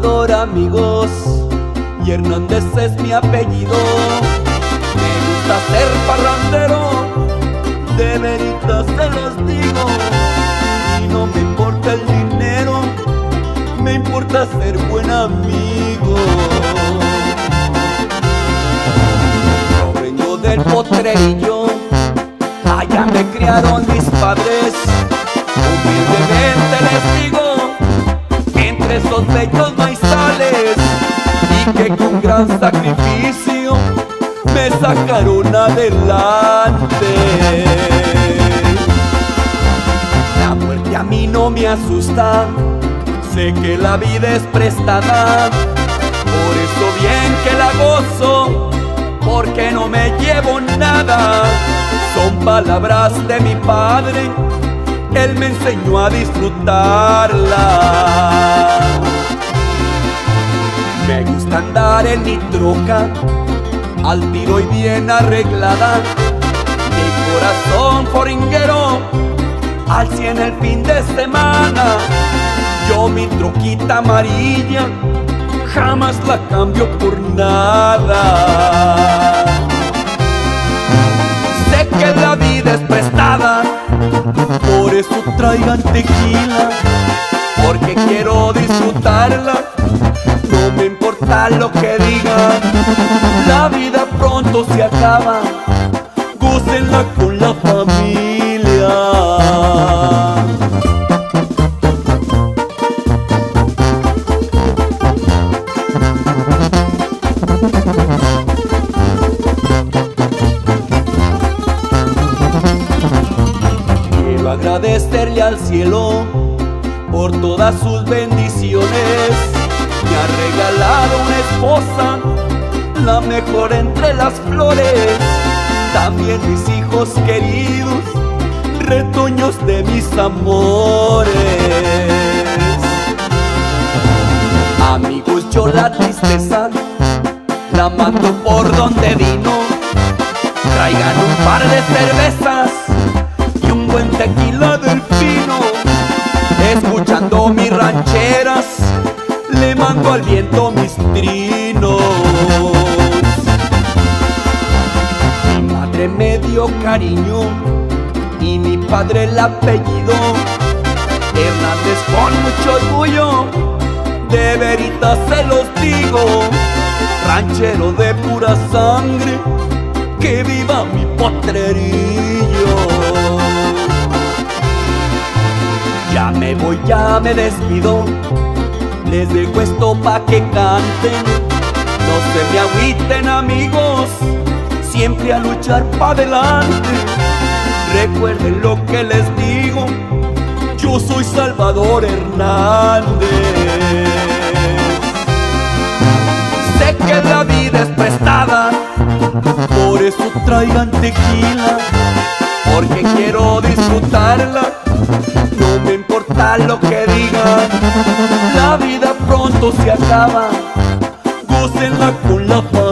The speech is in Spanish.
Salvador, amigos, y Hernández es mi apellido. Me gusta ser parrandero, de veritas se los digo. Y no me importa el dinero, me importa ser buen amigo. Yo vengo del Potrerillo, allá me criaron mis padres. Humildemente les digo, entre esos bellos maizales, y que con gran sacrificio me sacaron adelante. La muerte a mí no me asusta, sé que la vida es prestada, por eso bien que la gozo, porque no me llevo nada. Son palabras de mi padre, él me enseñó a disfrutarla. Me gusta andar en mi troca, al tiro y bien arreglada. Mi corazón foringuero, al 100 el fin de semana. Yo mi troquita amarilla, jamás la cambio por nada. Sé que la vida es prestada, por eso traigan tequila, porque quiero disfrutarla, no me importa lo que digan. La vida pronto se acaba, gócenla con la familia. Quiero agradecerle al cielo por todas sus bendiciones. Me ha regalado una esposa, la mejor entre las flores. También mis hijos queridos, retoños de mis amores. Amigos, yo la tristeza la mando por donde vino. Traigan un par de cervezas y un buen tequila del fino. Escuchando mis rancheras, le mando al viento mis trinos. Mi madre me dio cariño y mi padre el apellido Hernández con mucho orgullo, de veritas se los digo. Ranchero de pura sangre, que viva mi Potrerillo. Ya me voy, ya me despido, les dejo esto pa' que canten. No se me agüiten, amigos, siempre a luchar pa' adelante. Recuerden lo que les digo, yo soy Salvador Hernández. Sé que la vida es prestada, por eso traigan tequila, porque quiero disfrutarla, no me importa lo que digan. La vida pronto se acaba, gócenla con la familia.